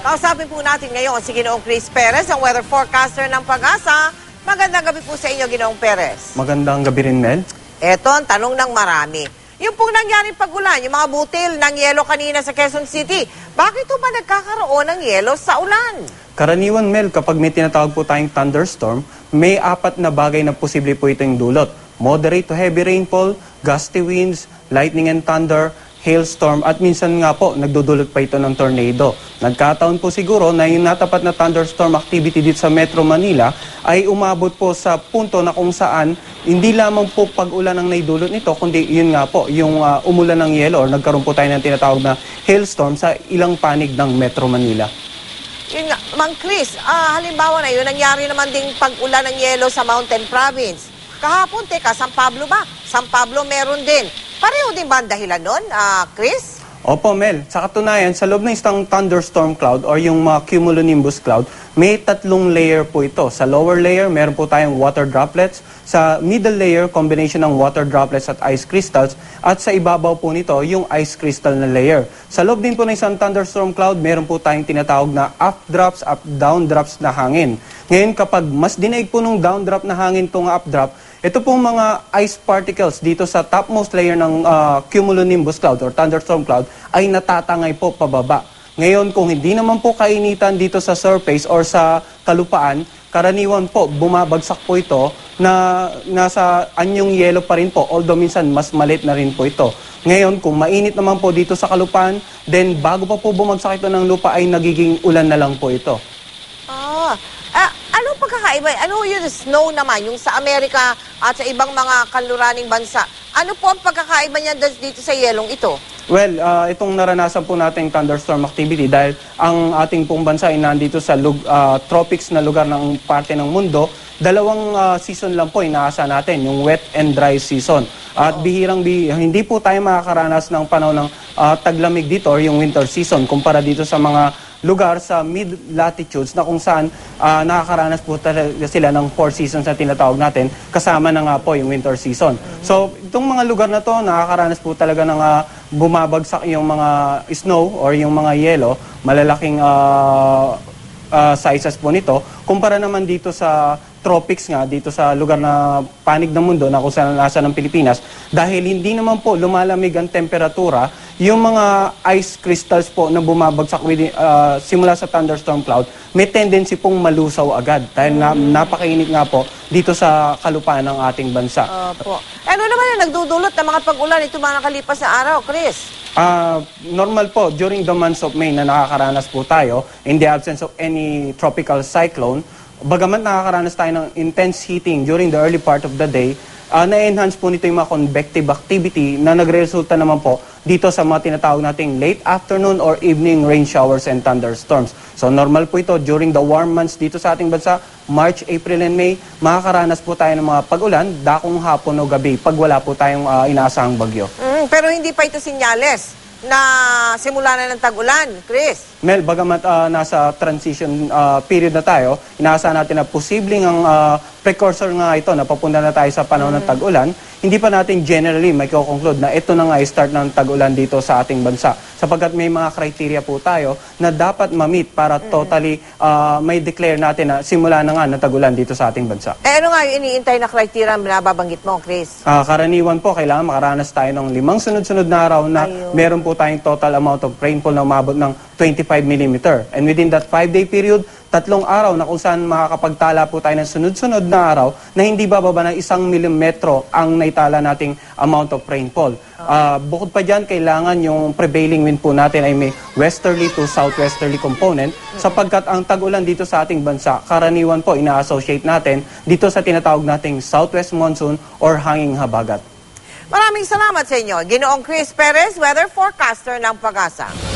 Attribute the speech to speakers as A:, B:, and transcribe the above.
A: Kausapin po natin ngayon si Ginoong Chris Perez, ang weather forecaster ng Pag-asa. Magandang gabi po sa inyo, Ginoong Perez.
B: Magandang gabi rin, Mel.
A: Eto ang tanong ng marami. Yung pong nangyaring pag-ulan, yung mga butil ng yelo kanina sa Quezon City, bakit po ba nagkakaroon ng yelo sa ulan?
B: Karaniwan, Mel, kapag may tinatawag po tayong thunderstorm, may 4 na bagay na posible po itong dulot. Moderate to heavy rainfall, gusty winds, lightning and thunder, hailstorm, at minsan nga po, nagdudulot pa ito ng tornado. Nagkataon po siguro na yung natapat na thunderstorm activity dito sa Metro Manila ay umabot po sa punto na kung saan hindi lamang po pag-ulan ang naidulot nito, kundi yun nga po, yung umulan ng yelo or nagkaroon po tayo ng tinatawag na hailstorm sa ilang panig ng Metro Manila.
A: Yun nga, Mang Chris, halimbawa na yun, nangyari naman ding pag-ulan ng yelo sa Mountain Province. Kahapon, teka, San Pablo ba? San Pablo meron din. Pareho din ba ang dahilan nun, Chris?
B: Opo, Mel. Sa katunayan, sa loob ng isang thunderstorm cloud or yung mga cumulonimbus cloud, may 3 layer po ito. Sa lower layer, meron po tayong water droplets. Sa middle layer, combination ng water droplets at ice crystals. At sa ibabaw po nito, yung ice crystal na layer. Sa loob din po ng isang thunderstorm cloud, meron po tayong tinatawag na updrafts, up-down drops na hangin. Ngayon, kapag mas dinaig po ng downdraft na hangin itong updraft, ito pong mga ice particles dito sa topmost layer ng cumulonimbus cloud or thunderstorm cloud ay natatangay po pababa. Ngayon, kung hindi naman po kainitan dito sa surface or sa kalupaan, karaniwan po bumabagsak po ito na nasa anyong yelo pa rin po, although minsan mas maliit na rin po ito. Ngayon, kung mainit naman po dito sa kalupaan, then bago pa po bumagsak ito ng lupa ay nagiging ulan na lang po ito.
A: Anong pagkakaiba? Ano yung snow naman, yung sa Amerika at sa ibang mga kanluraning bansa? Ano po ang pagkakaiba niya dito sa yelong ito?
B: Well, itong naranasan po nating thunderstorm activity dahil ang ating pong bansa ay nandito sa tropics na lugar ng parte ng mundo, 2 season lang po inaasa natin, yung wet and dry season. At hindi po tayo makakaranas ng panahon ng taglamig dito or yung winter season kumpara dito sa mga lugar sa mid-latitudes na kung saan nakakaranas po talaga sila ng 4 seasons na tinatawag natin, kasama na nga po yung winter season. So, itong mga lugar na to, nakakaranas po talaga ng bumabagsak yung mga snow or yung mga yelo, malalaking sizes po nito, kumpara naman dito sa tropics nga, dito sa lugar na panig ng mundo na kung saan nasa ng Pilipinas, dahil hindi naman po lumalamig ang temperatura, yung mga ice crystals po na bumabagsak simula sa thunderstorm cloud, may tendency pong malusaw agad dahil napakainit nga po dito sa kalupaan ng ating bansa.
A: Opo. Ano naman yung nagdudulot ng mga pag-ulan ito mga nakalipas na araw, Chris?
B: Normal po, during the months of May na nakakaranas po tayo, in the absence of any tropical cyclone, bagamat nakakaranas tayo ng intense heating during the early part of the day, na-enhance po nito yung mga convective activity na nagresulta naman po dito sa mga tinatawag nating late afternoon or evening rain showers and thunderstorms. So normal po ito during the warm months dito sa ating bansa, March, April, and May, makakaranas po tayo ng mga pag-ulan, dakong hapon o gabi pag wala po tayong inaasahang bagyo.
A: Pero hindi pa ito sinyales na simula na ng tag-ulan, Chris?
B: Mel, bagamat nasa transition period na tayo, inaasahan natin na posibleng ang precursor nga ito na papunta na tayo sa panahon ng tag-ulan, hindi pa natin generally may conclude na ito na nga start ng tag-ulan dito sa ating bansa. Sapagkat may mga criteria po tayo na dapat ma-meet para totally may declare natin na simula na nga ng tag-ulan dito sa ating bansa.
A: Ano nga yung iniintay na criteria na nababanggit mo, Chris?
B: Karaniwan po, kailangan makaranas tayo ng 5 sunod-sunod na araw na meron po tayong total amount of rainfall na umabot ng 25 mm. And within that 5-day period, 3 araw na kung saan makakapagtala po tayo ng sunod-sunod na araw na hindi bababa ng 1 milimetro ang naitala nating amount of rainfall. Bukod pa dyan, kailangan yung prevailing wind po natin ay may westerly to southwesterly component sapagkat ang tag-ulan dito sa ating bansa, karaniwan po ina-associate natin dito sa tinatawag nating southwest monsoon or hanging habagat.
A: Maraming salamat sa inyo. Ginoong Chris Perez, weather forecaster ng Pag-asa.